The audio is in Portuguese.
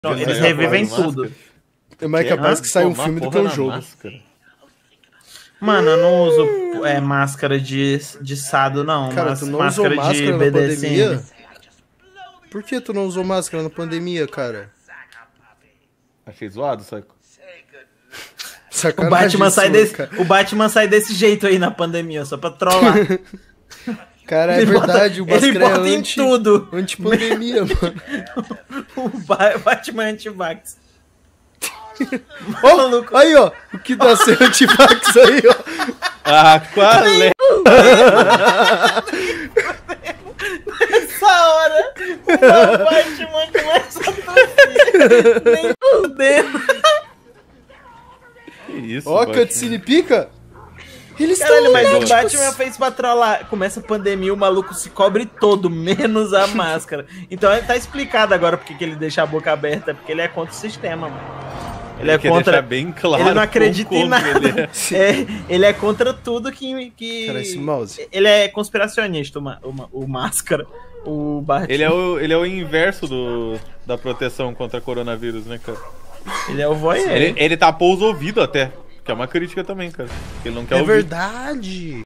Eles revivem tudo. É mais capaz que saia um filme do que um jogo. Máscara. Mano, eu não uso máscara de sado, não. Cara, tu não usou máscara na pandemia? Por que tu não usou máscara na pandemia, cara? Achei zoado, saco. O Batman sai desse jeito aí na pandemia, só pra trollar. Cara, é verdade, o máscara é anti-pandemia, mano. O Batman é anti-vax. Oh, aí, ó, o que dá ser anti-vax aí, ó. Ah, qual é? Nessa hora, o Batman começa a tossir. Nem fudendo. Que isso, ó, cutscene pica. Eles Caralho, mas o Batman fez pra trollar. Começa a pandemia, o maluco se cobre todo, menos a máscara. Então tá explicado agora porque que ele deixa a boca aberta, porque ele é contra o sistema, mano. Ele é contra. Bem claro, ele não acredita em nada. Ele é contra tudo que. Cara, esse mouse. Ele é conspiracionista, o Máscara. O Batman. Ele é o inverso da proteção contra coronavírus, né, cara? Ele é o voyeur. Ele tapou os ouvidos até. Que é uma crítica também, cara. Ele não quer ouvir. É verdade.